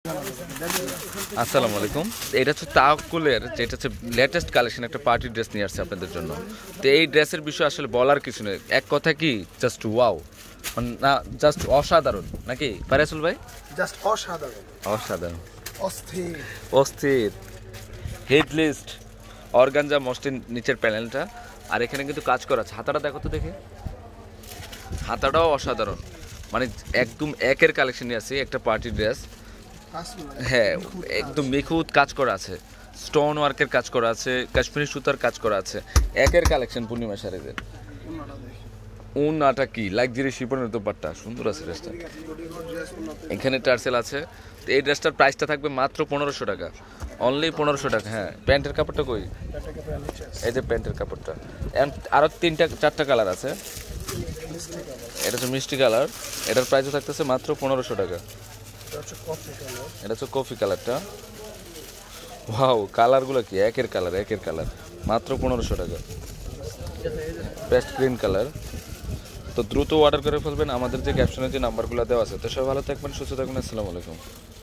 আসসালামু আলাইকুম। এটা হচ্ছে তাওয়াক্কুলের যেটা হচ্ছে লেটেস্ট কালেকশন, একটা পার্টি ড্রেস নিয়ে আসছে আপনাদের জন্য। তো এই ড্রেসের বিষয়ে আসলে বলার কিছু নেই, এক কথা কি জাস্ট ওয়াও, না জাস্ট অসাধারণ নাকি ফারাসুল ভাই? জাস্ট অসাধারণ, অসাধারণ, অস্থির অস্থির। হেডলিস্ট অর্গানজা মসলিন নিচের প্যানেলটা, আর এখানে কিন্তু কাজ করা আছে। হাতাটা দেখো তো দেখে, হাতাটাও অসাধারণ, মানে একদম একের কালেকশন নিয়ে আসছে একটা পার্টি ড্রেস। হ্যাঁ, একদম নিখুঁত কাজ করা আছে, স্টোন ওয়ার্কের কাজ করা আছে, কাশ্মীরি সুতার কাজ করা আছে, একের কালেকশন পূর্ণিমা শাড়িদের। উন্নাটা কি লাক্সারি শিপনের দোপাট্টা, সুন্দর আছে ড্রেসটা। এখানে টার্সেল আছে। এই ড্রেসটার প্রাইসটা থাকবে মাত্র 1500 টাকা, অনলি 1500 টাকা। হ্যাঁ, প্যান্টের কাপড়টা কই? এই যে প্যান্টের কাপড়টা। আরও 3-4টা কালার আছে। এটা হচ্ছে মিষ্টি কালার, এটার প্রাইসও থাকতেছে মাত্র 1500 টাকা। এটা হচ্ছে কফি কালারটা। ওয়াও, কালারগুলো কি একের কালার, একের কালার, মাত্র 1500 টাকা। Paste green colour. তো দ্রুত অর্ডার করে ফেলবেন, আমাদের যে ক্যাপশনের যে নাম্বারগুলো দেওয়া আছে। তো সবাই ভালো থাকবেন, সুস্থ থাকবেন, আসসালামু আলাইকুম।